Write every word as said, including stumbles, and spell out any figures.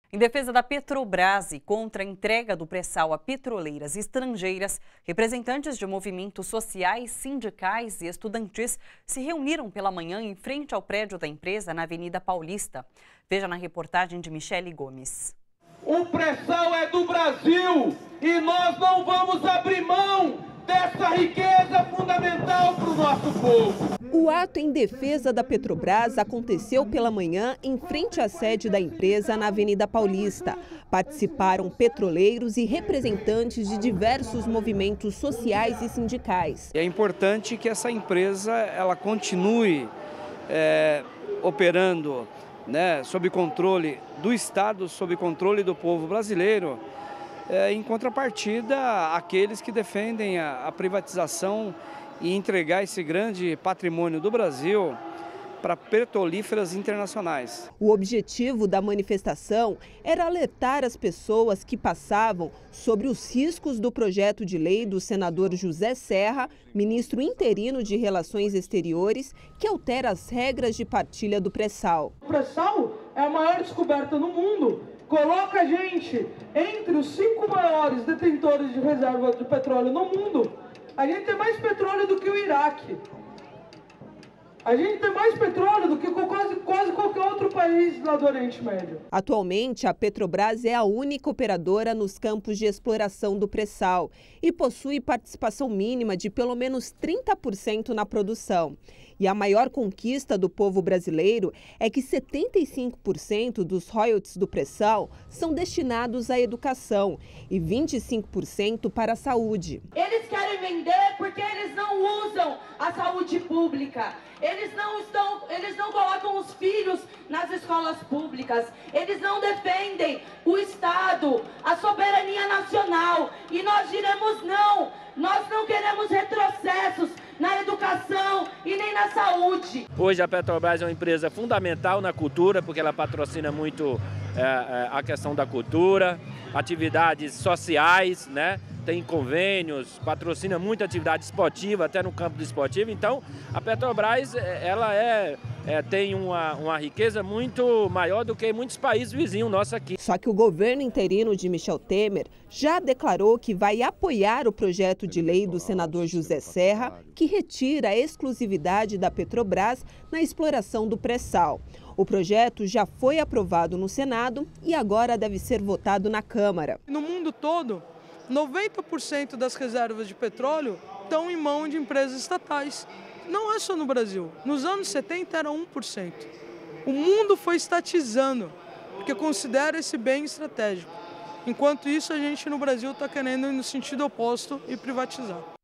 Em defesa da Petrobras e contra a entrega do pré-sal a petroleiras estrangeiras, representantes de movimentos sociais, sindicais e estudantis se reuniram pela manhã em frente ao prédio da empresa na Avenida Paulista. Veja na reportagem de Michele Gomes. O pré-sal é do Brasil e nós não vamos abrir mão dessa riqueza fundamental para o nosso povo. O ato em defesa da Petrobras aconteceu pela manhã em frente à sede da empresa na Avenida Paulista. Participaram petroleiros e representantes de diversos movimentos sociais e sindicais. É importante que essa empresa ela continue é, operando, né, sob controle do Estado, sob controle do povo brasileiro, é, em contrapartida àqueles que defendem a, a privatização e entregar esse grande patrimônio do Brasil para petrolíferas internacionais. O objetivo da manifestação era alertar as pessoas que passavam sobre os riscos do projeto de lei do senador José Serra, ministro interino de Relações Exteriores, que altera as regras de partilha do pré-sal. O pré-sal é a maior descoberta no mundo. Coloca a gente entre os cinco maiores detentores de reserva de petróleo no mundo. A gente tem mais petróleo do que o Iraque. A gente tem mais petróleo do que quase, quase qualquer outro país lá do Oriente Médio. Atualmente, a Petrobras é a única operadora nos campos de exploração do pré-sal e possui participação mínima de pelo menos trinta por cento na produção. E a maior conquista do povo brasileiro é que setenta e cinco por cento dos royalties do pré-sal são destinados à educação e vinte e cinco por cento para a saúde. Eles querem vender porque eles não usam a saúde pública. Eles não estão, eles não colocam os filhos nas escolas públicas. Eles não defendem o Estado, a soberania nacional. E nós diremos não. Nós não queremos retrocessos na educação e nem na saúde. Hoje a Petrobras é uma empresa fundamental na cultura, porque ela patrocina muito é, a questão da cultura, atividades sociais, né? Tem convênios, patrocina muita atividade esportiva, até no campo do esportivo. Então, a Petrobras ela é, é, tem uma, uma riqueza muito maior do que muitos países vizinhos nossos aqui. Só que o governo interino de Michel Temer já declarou que vai apoiar o projeto de lei do senador José Serra, que retira a exclusividade da Petrobras na exploração do pré-sal. O projeto já foi aprovado no Senado e agora deve ser votado na Câmara. No mundo todo, noventa por cento das reservas de petróleo estão em mão de empresas estatais. Não é só no Brasil. Nos anos setenta era um por cento. O mundo foi estatizando, porque considera esse bem estratégico. Enquanto isso, a gente no Brasil está querendo ir no sentido oposto e privatizar.